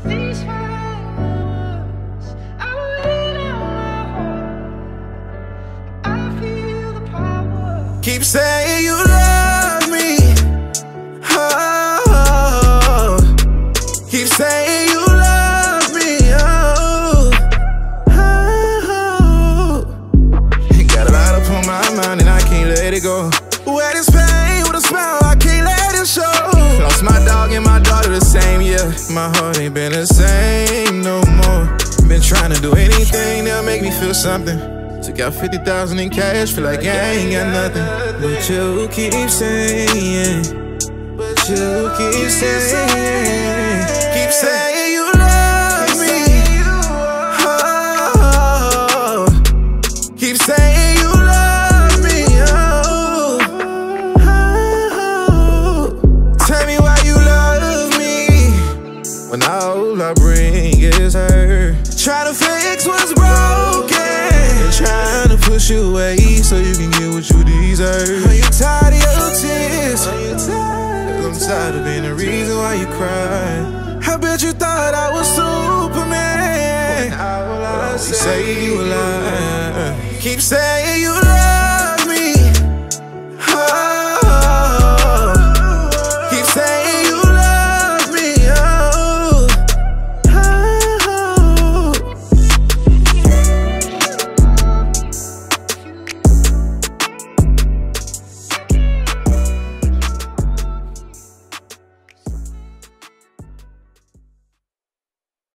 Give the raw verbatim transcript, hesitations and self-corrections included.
These fireworks, I read out, I feel the power. Keep saying you love me. Oh, keep saying you love me. Oh, oh. Got a lot up on my mind and I can't let it go. Where this pain with a smile, I can't let it show. Lost my dog and my daughter the same year. My heart ain't been the same no more. Been trying to do anything that'll make me feel something. Took out fifty thousand in cash, feel like I ain't got nothing. But you keep saying, but you keep saying, keep saying you love me. Oh, keep saying you love me. Oh, oh, tell me why you love me when all I bring is hurt. Try to fix what's broken, trying to push you away so you can get what you deserve. Are you tired of your tears? Are you tired? I'm tired of being the reason why you cry. I bet you thought I was Superman. All I say you lie. Keep saying you lie.